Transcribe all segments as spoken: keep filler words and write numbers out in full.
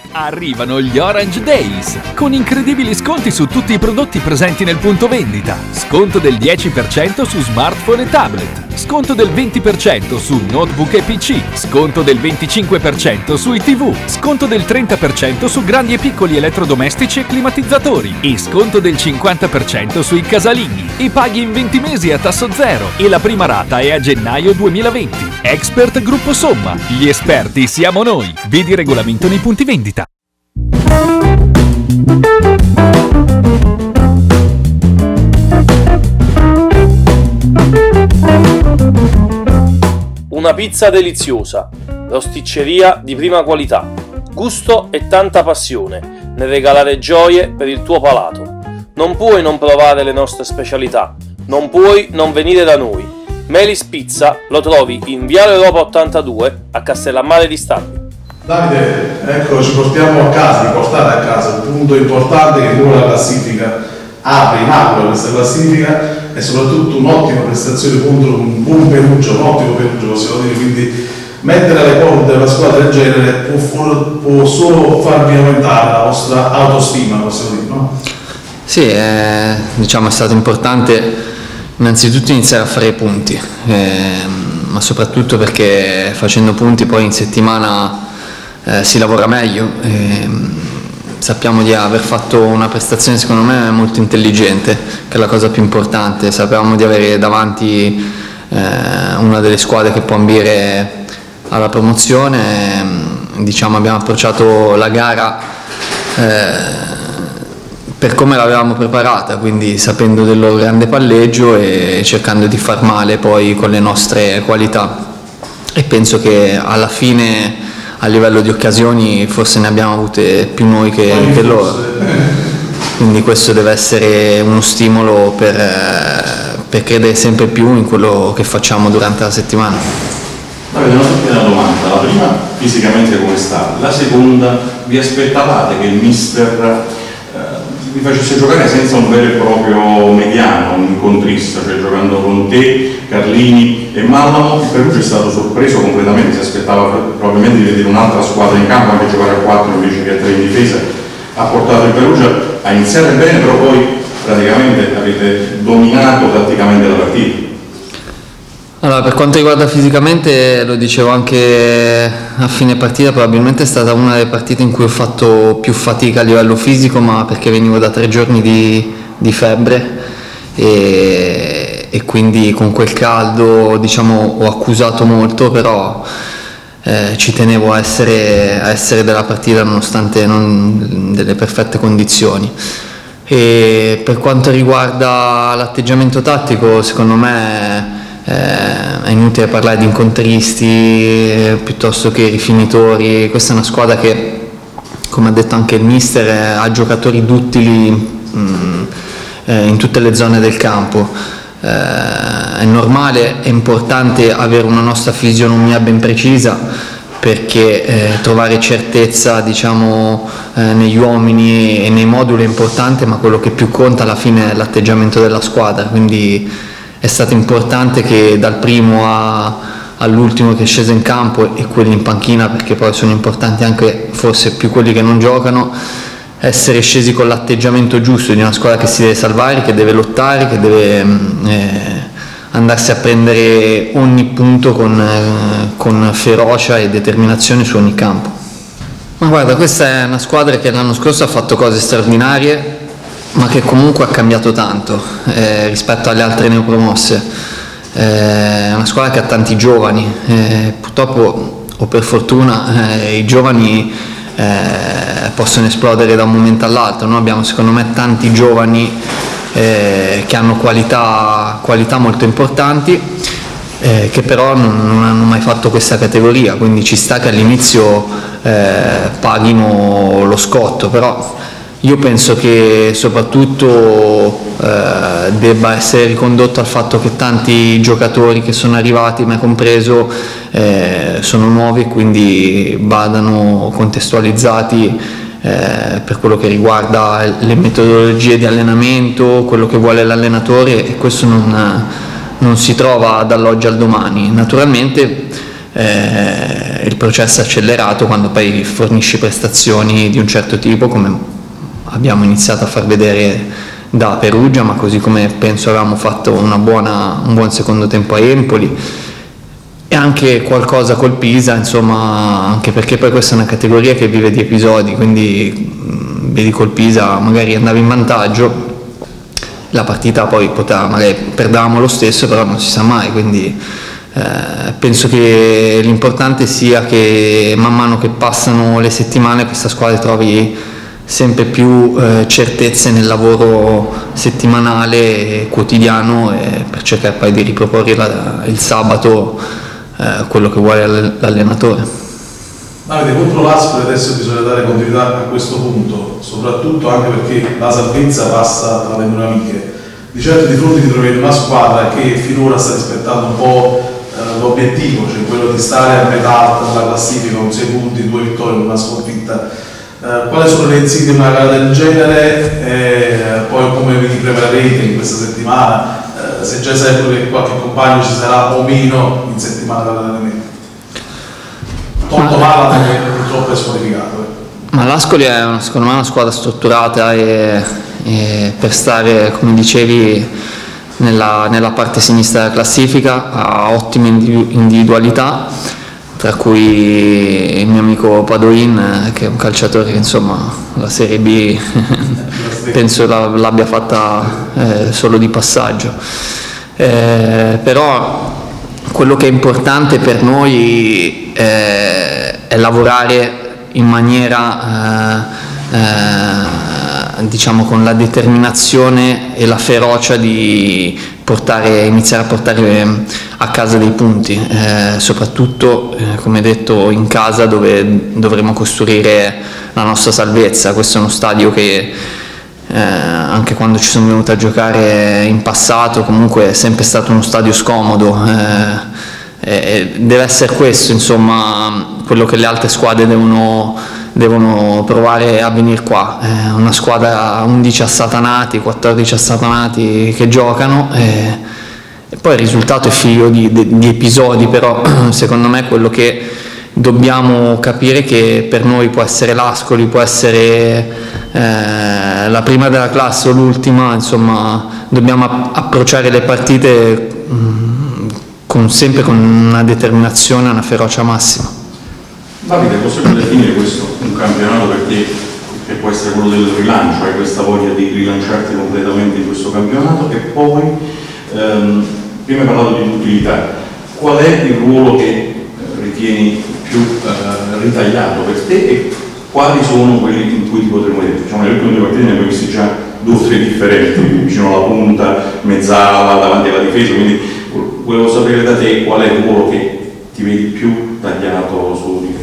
Arrivano gli Orange Days, con incredibili sconti su tutti i prodotti presenti nel punto vendita. Sconto del dieci per cento su smartphone e tablet. Sconto del venti per cento su notebook e P C. Sconto del venticinque per cento sui tivù. Sconto del trenta per cento su grandi e piccoli elettrodomestici e climatizzatori. E sconto del cinquanta per cento sui casalinghi. E paghi in venti mesi a tasso zero. E la prima rata è a gennaio duemilaventi. Expert Gruppo Somma. Gli esperti siamo noi. Vedi regolamento nei punti vendita. Una pizza deliziosa, rosticceria di prima qualità, gusto e tanta passione nel regalare gioie per il tuo palato. Non puoi non provare le nostre specialità, non puoi non venire da noi. Melis Pizza lo trovi in Viale Europa ottantadue a Castellammare di Stabia. Davide, ecco, ci portiamo a casa, di portare a casa un punto importante che poi la classifica apre, inaugura questa classifica e soprattutto un'ottima prestazione contro un buon Perugia, un ottimo Perugia possiamo dire, quindi mettere alle corde una squadra del genere può, può solo farvi aumentare la vostra autostima, possiamo dire, no? Sì, eh, diciamo è stato importante innanzitutto iniziare a fare i punti, eh, ma soprattutto perché facendo punti poi in settimana Eh, si lavora meglio. Eh, sappiamo di aver fatto una prestazione secondo me molto intelligente, che è la cosa più importante. Sapevamo di avere davanti eh, una delle squadre che può ambire alla promozione. Eh, diciamo abbiamo approcciato la gara eh, per come l'avevamo preparata, quindi sapendo del loro grande palleggio e cercando di far male poi con le nostre qualità, e penso che alla fine a livello di occasioni forse ne abbiamo avute più noi che, che loro, quindi questo deve essere uno stimolo per, per credere sempre più in quello che facciamo durante la settimana. Avete una domanda, la prima fisicamente come sta, la seconda vi aspettavate che il mister eh, vi facesse giocare senza un vero e proprio mediano, un incontrista, cioè giocando con te, Carlini e Mallamo? Il Perugia è stato sorpreso completamente, si aspettava probabilmente di vedere un'altra squadra in campo, anche giocare a quattro invece che a tre in difesa. Ha portato il Perugia a iniziare bene, però poi praticamente avete dominato tatticamente la partita. Allora, per quanto riguarda fisicamente, lo dicevo anche a fine partita, probabilmente è stata una delle partite in cui ho fatto più fatica a livello fisico, ma perché venivo da tre giorni di, di febbre e, e quindi con quel caldo diciamo ho accusato molto, però eh, ci tenevo a essere, a essere della partita nonostante non delle perfette condizioni. E per quanto riguarda l'atteggiamento tattico, secondo me Eh, è inutile parlare di incontristi eh, piuttosto che rifinitori. Questa è una squadra che, come ha detto anche il mister, eh, ha giocatori duttili mh, eh, in tutte le zone del campo. Eh, è normale, è importante avere una nostra fisionomia ben precisa, perché eh, trovare certezza diciamo eh, negli uomini e nei moduli è importante, ma quello che più conta alla fine è l'atteggiamento della squadra, quindi è stato importante che dal primo a, all'ultimo che è sceso in campo e quelli in panchina, perché poi sono importanti anche forse più quelli che non giocano, essere scesi con l'atteggiamento giusto di una squadra che si deve salvare, che deve lottare, che deve eh, andarsi a prendere ogni punto con, eh, con ferocia e determinazione su ogni campo. Ma guarda, questa è una squadra che l'anno scorso ha fatto cose straordinarie, ma che comunque ha cambiato tanto eh, rispetto alle altre neopromosse. Eh, è una squadra che ha tanti giovani, eh, purtroppo o per fortuna eh, i giovani eh, possono esplodere da un momento all'altro. Noi abbiamo secondo me tanti giovani eh, che hanno qualità, qualità molto importanti, eh, che però non, non hanno mai fatto questa categoria, quindi ci sta che all'inizio eh, paghino lo scotto, però io penso che soprattutto eh, debba essere ricondotto al fatto che tanti giocatori che sono arrivati, me compreso, eh, sono nuovi e quindi vadano contestualizzati eh, per quello che riguarda le metodologie di allenamento, quello che vuole l'allenatore, e questo non, non si trova dall'oggi al domani. Naturalmente Eh, eh, il processo è accelerato quando poi fornisci prestazioni di un certo tipo, come abbiamo iniziato a far vedere da Perugia, ma così come penso avevamo fatto una buona, un buon secondo tempo a Empoli, e anche qualcosa col Pisa, insomma, anche perché poi questa è una categoria che vive di episodi, quindi mh, vedi col Pisa magari andavi in vantaggio, la partita poi poteva, magari perdavamo lo stesso, però non si sa mai, quindi eh, penso che l'importante sia che man mano che passano le settimane questa squadra trovi sempre più eh, certezze nel lavoro settimanale e quotidiano, e per cercare poi di riproporre la, il sabato eh, quello che vuole l'allenatore. Davide, contro l'Aspre adesso bisogna dare continuità a questo punto, soprattutto anche perché la salvezza passa tra le mura amiche. Di certo di fronte ti trovi in una squadra che finora sta rispettando un po' eh, l'obiettivo, cioè quello di stare a metà alta della classifica con sei punti, due vittorie, una sconfitta. Eh, quali sono le insidie di una gara del genere? E poi come vi preparerete in questa settimana? Eh, se già sai che qualche compagno ci sarà o meno in settimana dall'allenamento? Tolto Mala perché purtroppo è squalificato. Eh. Ma l'Ascoli è una, secondo me una squadra strutturata e, e per stare, come dicevi, nella, nella parte sinistra della classifica, ha ottime individualità, tra cui il mio amico Padoin, che è un calciatore che insomma la Serie B penso l'abbia fatta eh, solo di passaggio. Eh, però quello che è importante per noi eh, è lavorare in maniera eh, eh, diciamo con la determinazione e la ferocia di portare, iniziare a portare a casa dei punti, eh, soprattutto eh, come detto in casa, dove dovremo costruire la nostra salvezza. Questo è uno stadio che Eh, anche quando ci sono venuto a giocare in passato comunque è sempre stato uno stadio scomodo, eh, eh, deve essere questo insomma quello che le altre squadre devono, devono provare a venire qua, eh, una squadra undici assatanati, quattordici assatanati che giocano, eh, e poi il risultato è figlio di, di, di episodi, però secondo me quello che dobbiamo capire che per noi può essere l'Ascoli, può essere eh, la prima della classe o l'ultima, insomma dobbiamo approcciare le partite mh, con, sempre con una determinazione e una ferocia massima. Davide, possiamo definire questo un campionato per te che può essere quello del rilancio, hai questa voglia di rilanciarti completamente in questo campionato? E poi ehm, prima hai parlato di utilità, qual è il ruolo che ritieni più eh, ritagliato per te e quali sono quelli in cui ti potremmo dire? Diciamo, nelle ultime due partite ne abbiamo visti già due o tre differenti, vicino alla punta, mezzala, davanti alla difesa, quindi volevo sapere da te qual è il ruolo che ti vedi più tagliato su di te.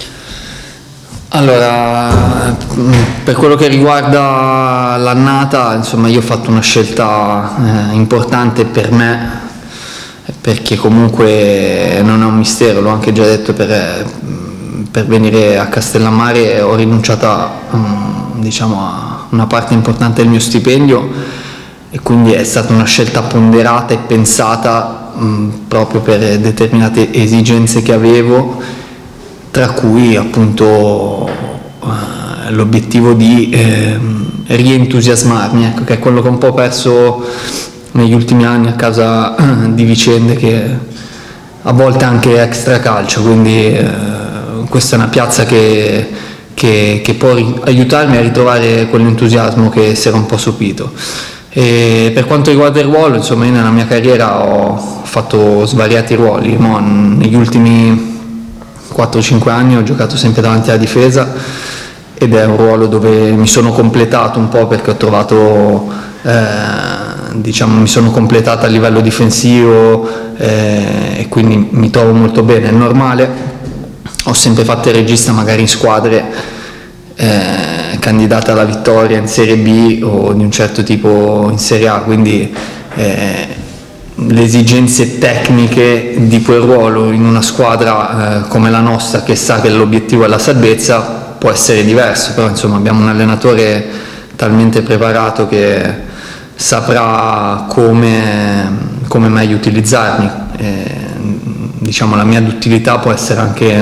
Allora, per quello che riguarda l'annata, insomma io ho fatto una scelta eh, importante per me, perché comunque non è un mistero, l'ho anche già detto, per, per venire a Castellammare ho rinunciato a, diciamo, a una parte importante del mio stipendio, e quindi è stata una scelta ponderata e pensata mh, proprio per determinate esigenze che avevo, tra cui appunto eh, l'obiettivo di eh, rientusiasmarmi, ecco, che è quello che ho un po' perso negli ultimi anni a causa di vicende che a volte anche extracalcio, quindi eh, questa è una piazza che, che, che può aiutarmi a ritrovare quell'entusiasmo che si era un po' sopito. E per quanto riguarda il ruolo, insomma io nella mia carriera ho fatto svariati ruoli, no? Negli ultimi quattro cinque anni ho giocato sempre davanti alla difesa ed è un ruolo dove mi sono completato un po', perché ho trovato eh, diciamo mi sono completata a livello difensivo eh, e quindi mi trovo molto bene, è normale. Ho sempre fatto il regista magari in squadre eh, candidate alla vittoria in Serie B o di un certo tipo in Serie A, quindi eh, le esigenze tecniche di quel ruolo in una squadra eh, come la nostra, che sa che l'obiettivo è la salvezza, può essere diverso, però insomma abbiamo un allenatore talmente preparato che saprà come, come meglio utilizzarmi. Eh, diciamo, la mia duttilità può essere anche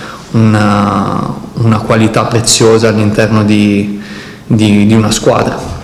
una, una qualità preziosa all'interno di, di, di una squadra.